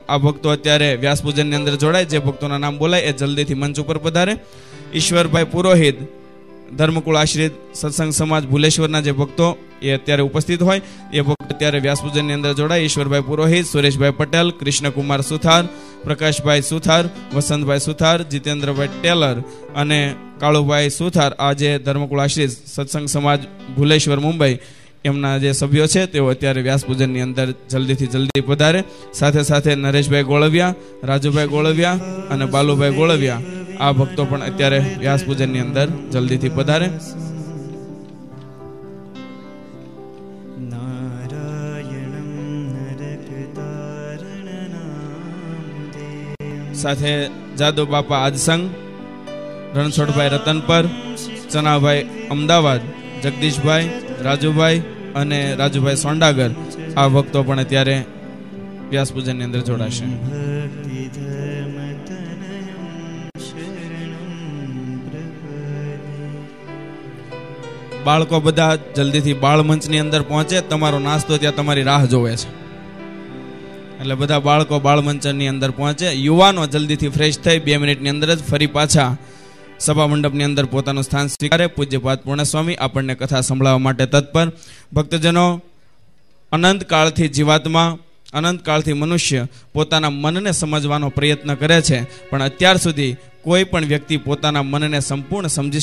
આ ભક્તો અત્યારે વ્યાસ પૂજનની અંદર જોડાય, જે ભક્તોના નામ બોલાય એ જલ્દીથી મંચ ઉપર પધારે. ઈશ્વરભાઈ પુરોહિત, ધર્મકુળ આશ્રિત સત્સંગ સમાજ ભુલેશ્વરના જે ભક્તો એ અત્યારે ઉપસ્થિત હોય એ ભક્તો અત્યારે વ્યાસ પૂજનની અંદર જોડાય. ઈશ્વરભાઈ પુરોહિત, સુરેશભાઈ પટેલ, કૃષ્ણકુમાર સુથાર, પ્રકાશભાઈ સુથાર, વસંતભાઈ સુથાર, જીતેન્દ્રભાઈ ટેલર અને કાળુભાઈ સુથાર, આ જે ધર્મકુળ આશ્રિત સત્સંગ સમાજ ભુલેશ્વર મુંબઈ એમના જે સભ્યો છે તેઓ અત્યારે વ્યાસ પૂજનની અંદર જલ્દીથી જલ્દી પધારે. સાથે સાથે નરેશભાઈ ગોળવિયા, રાજુભાઈ ગોળવિયા અને બાલુભાઈ ગોળવિયા આ ભક્તો પણ અત્યારે વ્યાસ પૂજનની અંદર જલ્દીથી પધારે. સાથે જાદવ બાપા આદસંગ, રણછોડભાઈ રતનપર, ચનાભાઈ અમદાવાદ, જગદીશભાઈ, રાજુભાઈ અને રાજુભાઈ સોંડાગર આ ભક્તો પણ અત્યારે વ્યાસ પૂજનની અંદર જોડાશે. બાળકો બધા જલ્દીથી બાળ મંચની અંદર પહોંચે, તમારો નાસ્તો ત્યાં તમારી રાહ જોવે છે, એટલે બધા બાળકો બાળ મંચની અંદર પહોંચે. યુવાનો જલ્દીથી ફ્રેશ થઈ 2 મિનિટની અંદર જ ફરી પાછા સભા મંડપની અંદર પોતાનું સ્થાન સ્વીકારે. પૂજ્યપાદ પૂર્ણસ્વામી આપણને કથા સંભળાવવા માટે તત્પર. ભક્તજનો, અનંતકાળથી જીવાત્મા, અનંતકાળથી મનુષ્ય પોતાના મનને સમજવાનો પ્રયત્ન કરે છે, પણ અત્યાર સુધી કોઈ પણ વ્યક્તિ પોતાના મનને સંપૂર્ણ સમજી